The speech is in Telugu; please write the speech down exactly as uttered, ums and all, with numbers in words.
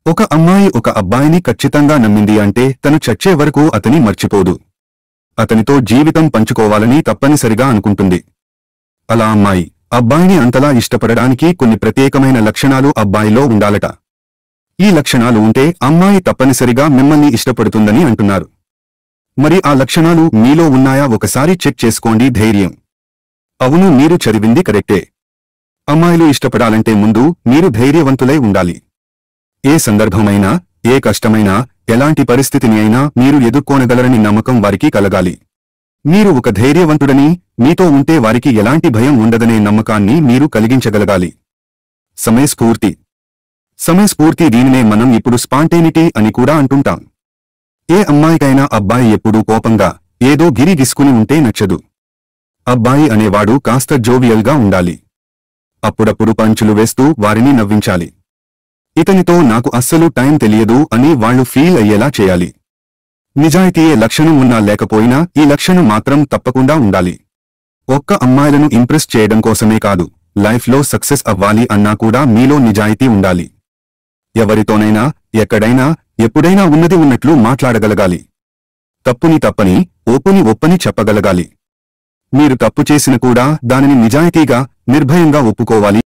ఒక అమ్మాయి ఒక అబ్బాయిని ఖచ్చితంగా నమ్మింది అంటే తను చచ్చే వరకు అతని మర్చిపోదు. అతనితో జీవితం పంచుకోవాలని తప్పనిసరిగా అనుకుంటుంది. అలా అమ్మాయి అబ్బాయిని అంతలా ఇష్టపడడానికి కొన్ని ప్రత్యేకమైన లక్షణాలు అబ్బాయిలో ఉండాలట. ఈ లక్షణాలు ఉంటే అమ్మాయి తప్పనిసరిగా మిమ్మల్ని ఇష్టపడుతుందని అంటున్నారు. మరి ఆ లక్షణాలు మీలో ఉన్నాయా ఒకసారి చెక్ చేసుకోండి. ధైర్యం. అవును, మీరు చదివింది కరెక్టే. అమ్మాయిలు ఇష్టపడాలంటే ముందు మీరు ధైర్యవంతులై ఉండాలి. ఏ సందర్భమైనా, ఏ కష్టమైనా, ఎలాంటి పరిస్థితిని అయినా మీరు ఎదుర్కోనగలరని నమ్మకం వారికి కలగాలి. మీరు ఒక ధైర్యవంతుడని, మీతో ఉంటే వారికి ఎలాంటి భయం ఉండదనే నమ్మకాన్ని మీరు కలిగించగలగాలి. సమయస్ఫూర్తి. సమయస్ఫూర్తి దీనినే మనం ఇప్పుడు స్పాంటేనిటీ అని కూడా అంటుంటాం. ఏ అమ్మాయికైనా అబ్బాయి ఎప్పుడూ కోపంగా, ఏదో గిరి గిస్కుని ఉంటే నచ్చదు. అబ్బాయి అనేవాడు కాస్త జోవియల్గా ఉండాలి. అప్పుడప్పుడు పంచులు వేస్తూ వారిని నవ్వించాలి. ఇతనితో నాకు అస్సలు టైం తెలియదు అని వాళ్లు ఫీల్ అయ్యేలా చేయాలి. నిజాయితీయే లక్షణం ఉన్నా లేకపోయినా ఈ లక్షణం మాత్రం తప్పకుండా ఉండాలి. ఒక్క అమ్మాయిలను ఇంప్రెస్ చేయడం కోసమే కాదు, లైఫ్లో సక్సెస్ అవ్వాలి అన్నా కూడా మీలో నిజాయితీ ఉండాలి. ఎవరితోనైనా, ఎక్కడైనా, ఎప్పుడైనా ఉన్నది ఉన్నట్లు మాట్లాడగలగాలి. తప్పుని తప్పని, ఒప్పుని ఒప్పని చెప్పగలగాలి. మీరు తప్పు చేసిన కూడా దానిని నిజాయితీగా, నిర్భయంగా ఒప్పుకోవాలి.